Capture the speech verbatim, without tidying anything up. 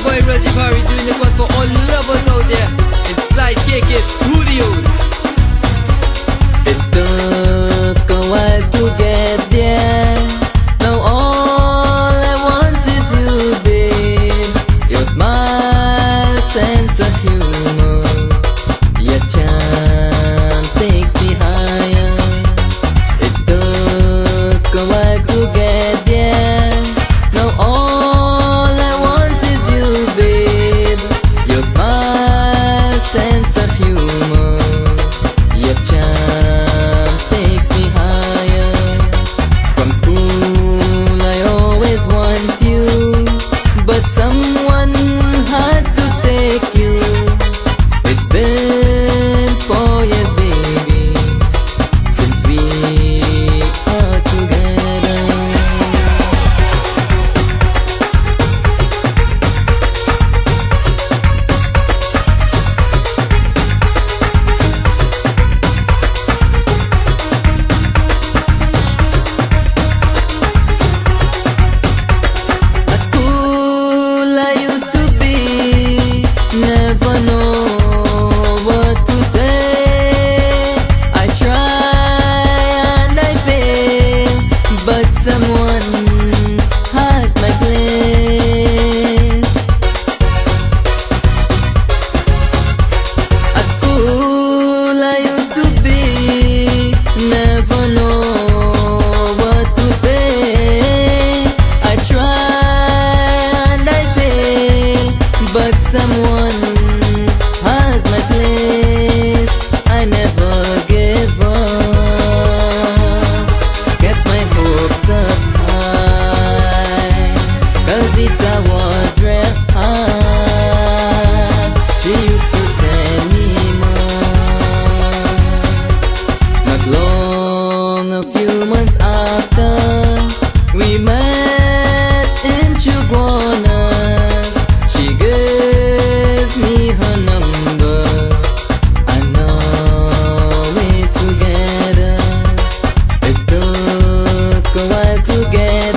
boy Rajive Harry doing this one for all lovers out there inside K K Studios. It took a while to get there. Now all I want is you, babe. Your smile, sense of humor, your charm takes me higher. It took a while to get there. Now all I want is you, babe. Your smile, sense of humor, your charm takes me higher. From school I always want you, but someone had to take you. It's been four years, baby, since we are together. At school I used to be, never know what to say. I try and I fail, but someone has my place. At school I used to be, never know what to say. I try and I fail, but someone has my place. I never give up, kept my hopes up high. Kavita was real hard, she used to send me more. Not long, a few months after, we met in Chugonas. She gave me her number, and now we're together. It took a while to get